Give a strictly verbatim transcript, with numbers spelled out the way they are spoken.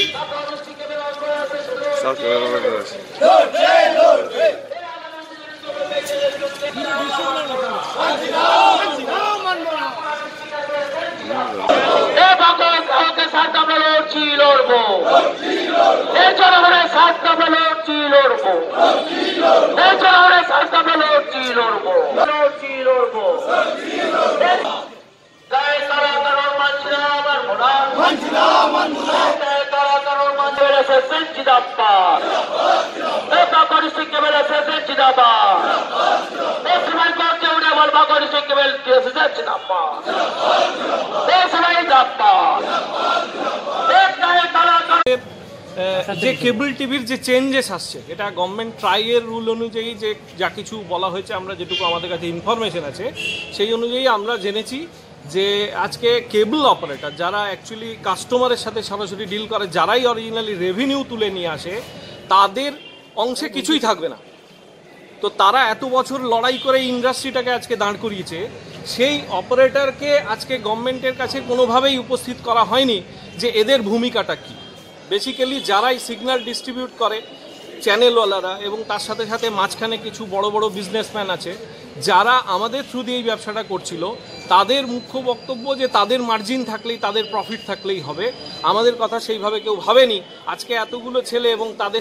সব কাউকে সাথে আমরা লড়ছি লড়বো, এই জনগণের সাথে আমরা লড়ছি লড়বো, এই জনগণের সাথে আমরা লড়ছি লড়বো, লড়ছি লড়বো। গায়ে কারা কারণ মানছি না আমার ভোটার, মানছি না আমার ভোটার, গায়ে কারা কারণ মানছি না এসএসএন জিন্দাবাদ, এই বাকরি সিং কেবল এসএসএন জিন্দাবাদ, এই সবাই করছে উঠে বল বাকরি সিং কেবল এসএসএন জিন্দাবাদ, এই সবাই জিন্দাবাদ। যে কেবল টিভির যে চেঞ্জেস আসছে, এটা গভর্নমেন্ট ট্রাইয়ের রুল অনুযায়ী যে যা কিছু বলা হয়েছে, আমরা যেটুকু আমাদের কাছে ইনফরমেশন আছে সেই অনুযায়ী আমরা জেনেছি যে আজকে কেবল অপারেটর যারা অ্যাকচুয়ালি কাস্টমারের সাথে সরাসরি ডিল করে, যারাই অরিজিনালি রেভিনিউ তুলে নিয়ে আসে, তাদের অংশে কিছুই থাকবে না। তো তারা এত বছর লড়াই করে ইন্ডাস্ট্রিটাকে আজকে দাঁড় করিয়েছে, সেই অপারেটরকে আজকে গভর্নমেন্টের কাছে কোনোভাবেই উপস্থিত করা হয়নি যে এদের ভূমিকাটা কী। বেসিক্যালি যারাই সিগন্যাল ডিস্ট্রিবিউট করে চ্যানেলওয়ালারা, এবং তার সাথে সাথে মাঝখানে কিছু বড় বড় বিজনেসম্যান আছে যারা আমাদের থ্রু দিয়ে এই ব্যবসাটা করছিল, তাদের মুখ্য বক্তব্য যে তাদের মার্জিন থাকলেই, তাদের প্রফিট থাকলেই হবে। আমাদের কথা সেইভাবে কেউ ভাবেনি। আজকে এতগুলো ছেলে এবং তাদের